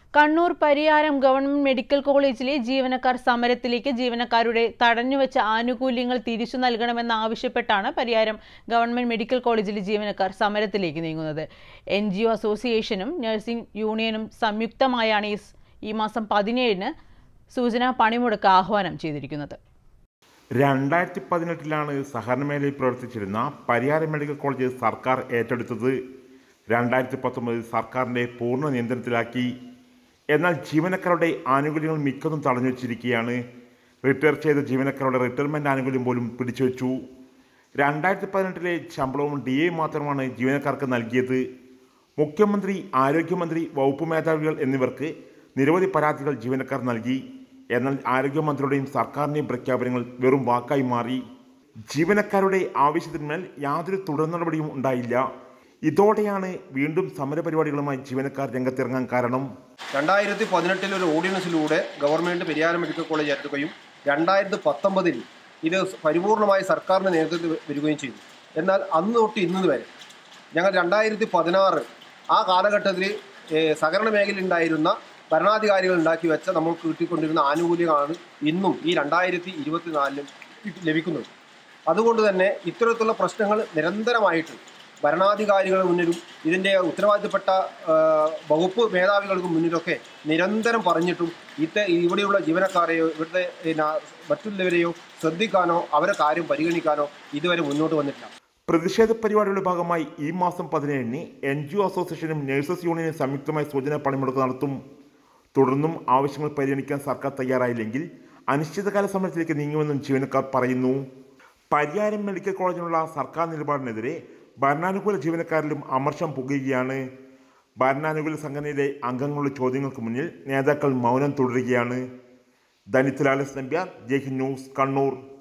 Kannur Pariyaram government medical കോളേജിലെ ജീവനക്കാർ സമരത്തിലേക്ക് ജീവനക്കാരുടെ തടഞ്ഞുവെച്ച ആനുകൂല്യങ്ങൾ തിരിച്ചു നൽകണമെന്നാവശ്യപ്പെട്ടാണ് പരിയാരം ഗവൺമെന്റ് മെഡിക്കൽ കോളേജിലെ ജീവനക്കാർ സമരത്തിലേക്ക് നീങ്ങുന്നത്. NGO അസോസിയേഷനും നഴ്സിംഗ് യൂണിയനും സംയുക്തമായാണ് ഈ മാസം 17-ന് സൂചനാ പണിമുടക്ക് ആഹ്വാനം ചെയ്തിരിക്കുന്നത്. 2018-ലാണ് സഹകരണ മേഖലയിൽ പ്രവർത്തിച്ചിരുന്ന പരിയാരം മെഡിക്കൽ കോളേജ് സർക്കാർ ഏറ്റെടുത്തത്. 2019 സർക്കാരിൻ്റെ പൂർണ്ണ നിയന്ത്രണത്തിലാക്കി. എന്നാൽ ജീവനക്കാരുടെ ആനുകൂല്യങ്ങൾ മിക്കതും തടഞ്ഞു വച്ചിരിക്കുകയാണ്. റിട്ടയർ ചെയ്ത ജീവനക്കാരുടെ റിട്ടയർമെൻറ്റ് ആനുകൂല്യം പോലും പിടിച്ചുവെച്ചു. 2018-ലെ ശമ്പളവും DA മാത്രമാണ് ജീവനക്കാർക്ക് നൽകിയത്. മുഖ്യമന്ത്രി, ആരോഗ്യമന്ത്രി, വകുപ്പ് മേധാവികൾ എന്നിവർക്ക് നിരവധി പരാതികൾ ജീവനക്കാർ നൽകി. എന്നാൽ ആരോഗ്യമന്ത്രിയുടെയും സർക്കാരിൻ്റെയും പ്രഖ്യാപനങ്ങൾ വെറും വാക്കായി മാറി. ജീവനക്കാരുടെ ആവശ്യത്തിന്മേൽ യാതൊരു തുടർ നടപടിയും ഉണ്ടായില്ല. ഇതോടെയാണ് വീണ്ടും സമരപരിപാടികളുമായി ജീവനക്കാർ രംഗത്തിറങ്ങാൻ കാരണം. 2018 ഒരു ഓർഡിനൻസിലൂടെ ഗവൺമെൻറ് പരിയാരം മെഡിക്കൽ കോളേജ് ഏറ്റെടുക്കുകയും 2019 ഇത് പരിപൂർണമായി സർക്കാരിൻ്റെ നേതൃത്വത്തിൽ വരികയും ചെയ്തു. എന്നാൽ അന്ന് തൊട്ട് ഇന്ന് വരെ ഞങ്ങൾ 2016 ആ കാലഘട്ടത്തിൽ സഹകരണ മേഖലയിൽ ഉണ്ടായിരുന്ന ഭരണാധികാരികൾ ഉണ്ടാക്കി വെച്ച നമ്മൾക്ക് കിട്ടിക്കൊണ്ടിരുന്ന ആനുകൂല്യങ്ങളാണ് ഇന്നും ഈ 2024 ലഭിക്കുന്നത്. അതുകൊണ്ട് തന്നെ ഇത്തരത്തിലുള്ള പ്രശ്നങ്ങൾ നിരന്തരമായിട്ട് ഭരണാധികാരികളുടെ മുന്നിലും ഇതിൻ്റെ ഉത്തരവാദിത്തപ്പെട്ട വകുപ്പ് മേധാവികൾക്ക് മുന്നിലൊക്കെ നിരന്തരം പറഞ്ഞിട്ടും ഇവിടെയുള്ള ജീവനക്കാരെയോ ഇവിടുത്തെ മറ്റുള്ളവരെയോ ശ്രദ്ധിക്കാനോ അവരെ കാര്യം പരിഗണിക്കാനോ ഇതുവരെ മുന്നോട്ട് വന്നിട്ടില്ല. പ്രതിഷേധ പരിപാടിയുടെ ഭാഗമായി ഈ മാസം 17-ന് NGO അസോസിയേഷനും നഴ്സസ് യൂണിയനും സംയുക്തമായി സൂചനാ പണിമുടക്ക് നടത്തും. തുടർന്നും ആവശ്യങ്ങൾ പരിഗണിക്കാൻ സർക്കാർ തയ്യാറായില്ലെങ്കിൽ അനിശ്ചിതകാല സമരത്തിലേക്ക് നീങ്ങുമെന്നും ജീവനക്കാർ പറയുന്നു. പരിയാരം മെഡിക്കൽ കോളേജിനുള്ള സർക്കാർ നിലപാടിനെതിരെ ഭരണാനുകൂല ജീവനക്കാരിലും അമർഷം പുകയുകയാണ്. ഭരണാനുകൂല സംഘടനയിലെ അംഗങ്ങളുടെ ചോദ്യങ്ങൾക്ക് മുന്നിൽ നേതാക്കൾ മൗനം തുടരുകയാണ്. ദനിത് ലാലസ് നമ്പ്യാർ, ജയ്ഹിന്ദ് ന്യൂസ്, കണ്ണൂർ.